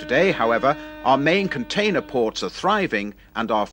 Today, however, our main container ports are thriving and our